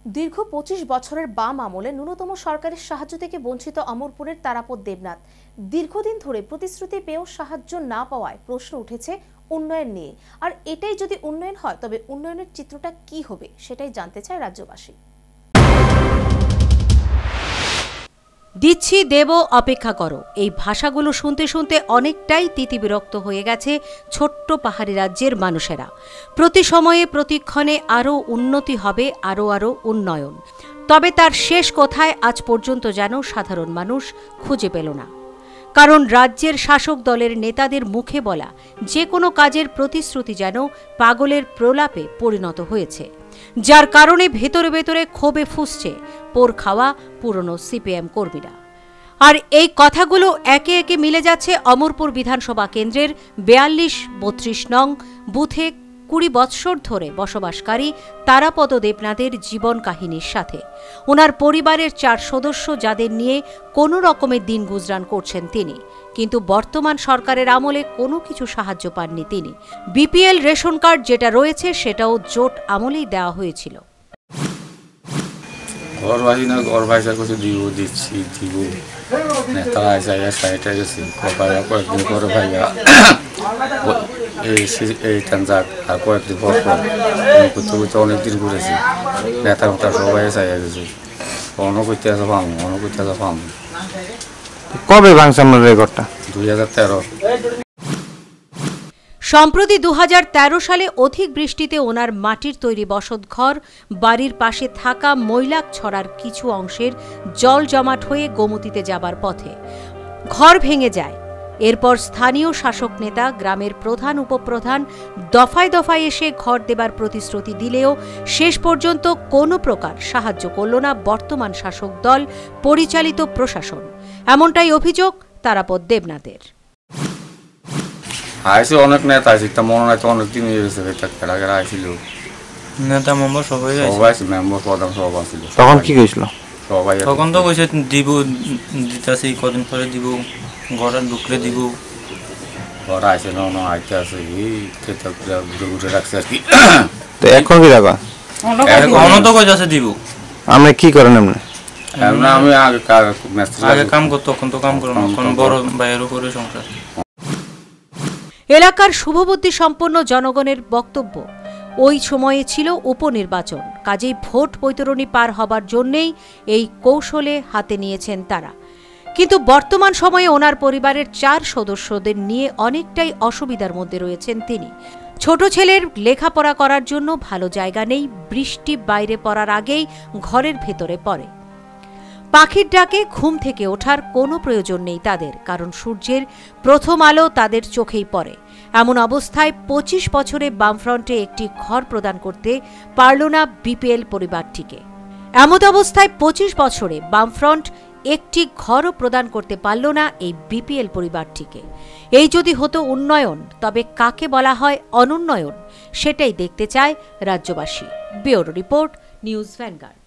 দীর্ঘ ২৫ বছরের বাম আমলে ন্যূনতম সরকারি সাহায্য থেকে বঞ্চিত অমরপুরের তারাপদ দেবনাথ দীর্ঘদিন ধরে প্রতিশ্রুতি পেয়েও সাহায্য না পাওয়ায় প্রশ্ন উঠেছে উন্নয়ন নিয়ে। আর এটাই যদি উন্নয়ন হয় তবে উন্নয়নের চিত্রটা কি হবে সেটাই জানতে চায় রাজ্যবাসী। দিচ্ছি দেব অপেক্ষা করো, এই ভাষাগুলো শুনতে শুনতে অনেকটাই তিতিবিরক্ত হয়ে গেছে ছোট্ট পাহাড়ি রাজ্যের মানুষেরা। প্রতি সময়ে প্রতিক্ষণে আরও উন্নতি হবে, আরও উন্নয়ন, তবে তার শেষ কোথায় আজ পর্যন্ত যেন সাধারণ মানুষ খুঁজে পেল না। কারণ রাজ্যের শাসক দলের নেতাদের মুখে বলা যে কোনো কাজের প্রতিশ্রুতি যেন পাগলের প্রলাপে পরিণত হয়েছে, যার কারণে ভেতরে ভেতরে ক্ষোভে ফুঁসছে পোর খাওয়া পুরনো সিপিএম কর্মীরা। আর এই কথাগুলো একে একে মিলে যাচ্ছে অমরপুর বিধানসভা কেন্দ্রের ৪২-৩২ নং বুথে ২০ বৎসর ধরে বসবাসকারী তারাপদ দেবনাথের জীবন কাহিনীর সাথে। ওনার পরিবারের ৪ সদস্য, যাদের নিয়ে কোনো রকমের দিন গুজরান করছেন তিনি, কিন্তু বর্তমান সরকারের আমলে কোনো কিছু সাহায্য পাননি তিনি। বিপিএল রেশন কার্ড যেটা রয়েছে সেটাও জোট আমলেই দেওয়া হয়েছিল। নেতারা সাইটে গেছি কয়েকদিন পরে ভাইয়া এই যাক আর কয়েকদিন পর করতে করতে অনেকদিন ঘুরেছি। নেতা নেতা সবাই চাইয়া গেছে, অন্য করতে আসা পাম, অন্য করতে আসা পাম। কবে ভাঙছে আপনার রেকর্ডটা? 2013। সম্প্রতি 2013 সালে অধিক বৃষ্টিতে ওনার মাটির তৈরি বসতঘর, বাড়ির পাশে থাকা মৈলাক ছড়ার কিছু অংশের জল জমাট হয়ে গোমতীতে যাবার পথে ঘর ভেঙে যায়। এরপর স্থানীয় শাসক নেতা, গ্রামের প্রধান উপপ্রধান দফায় দফায় এসে ঘর দেবার প্রতিশ্রুতি দিলেও শেষ পর্যন্ত কোনো প্রকার সাহায্য করল না বর্তমান শাসক দল পরিচালিত প্রশাসন। এমনটাই অভিযোগ তারাপদ দেবনাথের। আইসি অনেক নেতা আছে, তা মনে হয় অনেক দিন হয়ে গেছে। আইছিল নেতা মেম্বার সবাই মেম্বার প্রধান সব আছিল। তখন কি কইছিল? সবাই তখন তো কইছে দিব, দিতাছি, কদিন পরে দিব, ঘরে ঢুকলে দিব। ঘর আইসে না আইতে আছে, ঘুরে ঘুরে রাখছে আর কি। তো এখন কি রাখা? এখনো তো কইতাছে দিব। আপনি কি করেন? আমি আগে কাম করতো, এখন তো কাম করো না, এখন বড় বাইরের উপরে সংসার। এলাকার শুভবুদ্ধি সম্পন্ন জনগণের বক্তব্য, ওই সময়ে ছিল উপনির্বাচন, কাজেই ভোট বৈতরণী পার হবার জন্যেই এই কৌশলে হাতে নিয়েছেন তারা। কিন্তু বর্তমান সময়ে ওনার পরিবারের ৪ সদস্যদের নিয়ে অনেকটাই অসুবিধার মধ্যে রয়েছেন তিনি। ছোট ছেলের লেখাপড়া করার জন্য ভালো জায়গা নেই, বৃষ্টি বাইরে পড়ার আগেই ঘরের ভেতরে পড়ে। পাখির ডাকে ঘুম থেকে ওঠার কোনো প্রয়োজন নেই তাদের, কারণ সূর্যের প্রথম আলো তাদের চোখেই পড়ে। এমন অবস্থায় ২৫ বছরে বামফ্রন্টে একটি ঘর প্রদান করতে পারল না বিপিএল পরিবারটিকে। এমন অবস্থায় ২৫ বছরে বামফ্রন্ট একটি ঘরও প্রদান করতে পারল না এই বিপিএল পরিবারটিকে। এই যদি হতো উন্নয়ন, তবে কাকে বলা হয় অনুন্নয়ন সেটাই দেখতে চায় রাজ্যবাসী। Bureau report, news vanguard.